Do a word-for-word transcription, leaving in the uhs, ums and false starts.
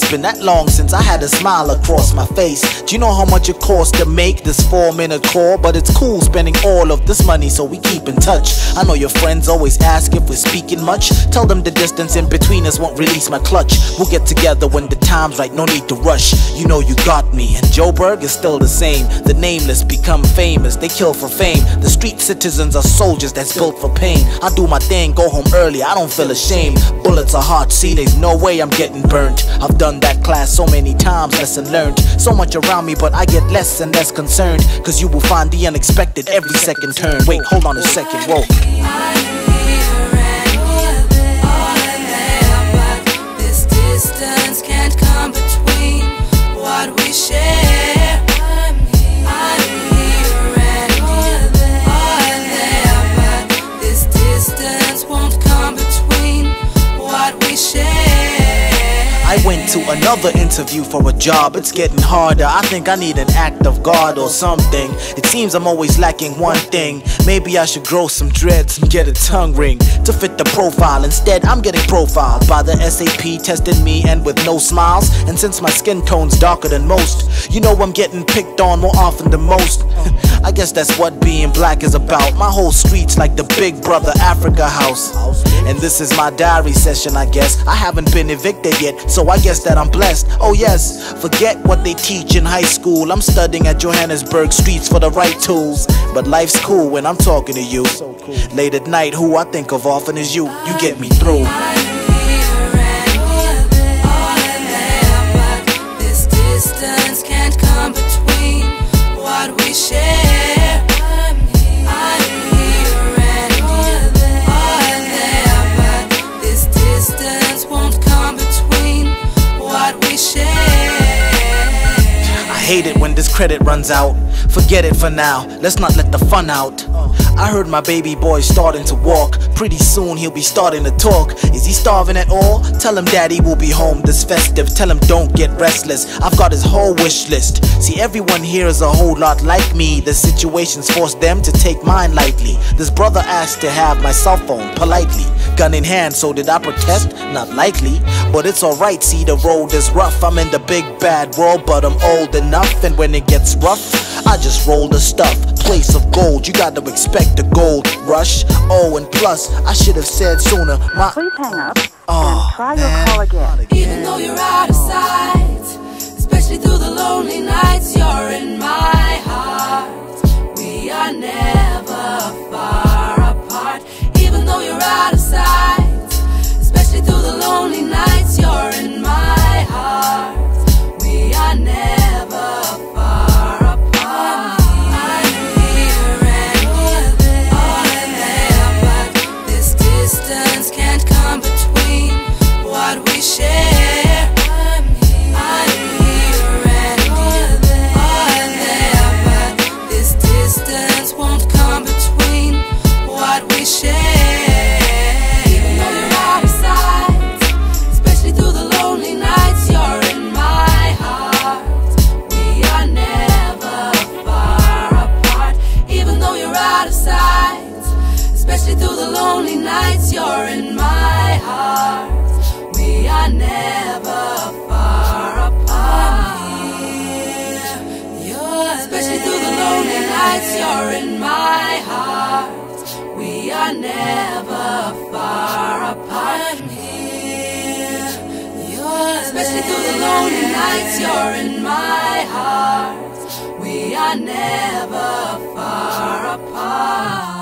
It's been that long since I had a smile across my face. Do you know how much it costs to make this four minute call? But it's cool spending all of this money so we keep in touch. I know your friends always ask if we're speaking much. Tell them the distance in between us won't release my clutch. We'll get together when the time's right, no need to rush. You know you got me, and Joburg is still the same. The nameless become famous, they kill for fame. The street citizens are soldiers that's built for pain. I do my thing, go home early, I don't feel ashamed. Bullets are hot, see, there's no way I'm getting burnt. I've done that class so many times, lesson learned. So much around me, but I get less and less concerned, cause you will find the unexpected every second turn. Wait, hold on a second, whoa. Distance can't come between what we share. I'm here, I'm here and you're there, but this distance won't come between what we share. I went to another interview for a job. It's getting harder. I think I need an act of God or something. It seems I'm always lacking one thing. Maybe I should grow some dreads and get a tongue ring to fit the profile. Instead, I'm getting profiled by the S A P, testing me and with no smiles. And since my skin tone's darker than most, you know I'm getting picked on more often than most. I guess that's what being black is about. My whole street's like the Big Brother Africa house. And this is my diary session, I guess. I haven't been evicted yet, so I guess that I'm blessed. Oh yes, forget what they teach in high school. I'm studying at Johannesburg streets for the right tools. But life's cool when I'm talking to you. Late at night, who I think of often is you. You get me through. This distance can't come between what we share. I hate it when this credit runs out. Forget it for now, let's not let the fun out. I heard my baby boy's starting to walk. Pretty soon he'll be starting to talk. Is he starving at all? Tell him daddy will be home this festive. Tell him don't get restless, I've got his whole wish list. See, everyone here is a whole lot like me. The situations force them to take mine lightly. This brother asked to have my cell phone politely. Gun in hand, so did I protest? Not likely, but it's alright, see the road is rough. I'm in the big bad world, but I'm old enough. And when it gets rough, I just roll the stuff. Place of gold, you gotta expect the gold rush. Oh, and plus, I should have said sooner. My Please hang up oh, and try man. your call again. Even though you're out of sight, especially through the lonely nights, you're in my heart. We are never far apart. Even though you're out of sight, especially through the lonely nights, you're in my heart. We are never far apart. I'm here and you're there, but this distance can't come between what we share. I'm here and you're there, but this distance won't come between what we share. Even though you're out of sight, especially through the lonely nights, you're in my heart. We are never far apart. Even though you're out of sight, especially through the lonely nights, you're in my heart. We are never far apart. Especially through the lonely nights, you're in my heart. We are never far apart. Especially through the lonely nights, you're in my heart. We are never far apart.